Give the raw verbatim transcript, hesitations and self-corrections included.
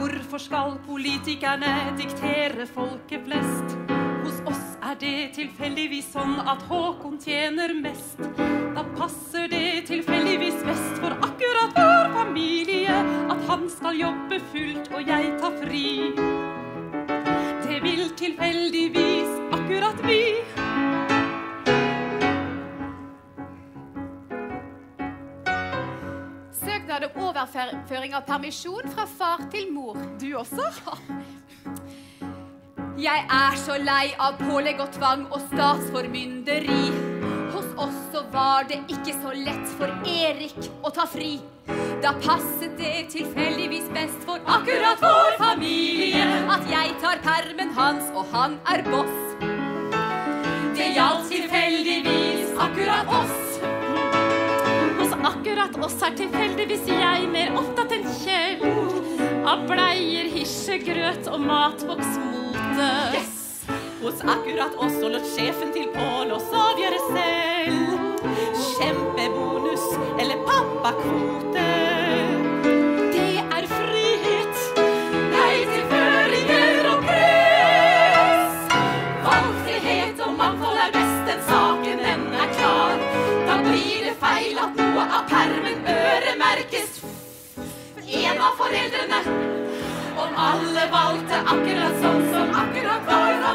Hvorfor skal politikerne diktere folket flest? Hos oss er det tilfeldigvis sånn at Håkon tjener mest. Da passer det tilfeldigvis best for akkurat vår familie at han skal jobbe fullt og jeg tar fri. Det vil tilfeldigvis akkurat vi. Søknad om overføring av permisjon fra far til mor. Du også? Ja. Jeg er så lei av pålegg og tvang og statsformynderi. Hos oss så var det ikke så lett for Erik å ta fri. Da passet det tilfeldigvis best for akkurat vår familie at jeg tar permen hans og han er boss. Det gjaldt tilfeldigvis akkurat oss. Hos akkurat oss er tilfeldigvis jeg mer opptatt enn Kjell. Av bleier, hissegrøt og matboksmote. Yes! Hos akkurat oss så lot sjefen til Pål oss avgjøre selv. Kjempebonus eller pappakvote. Det er frihet. Nei til føringer og press. Valgfrihet og mangfold er best, den saken den er klar. Da blir det feil at noe av permen øremerkes en av foreldrene. Om alle valgte akkurat sånn som akkurat var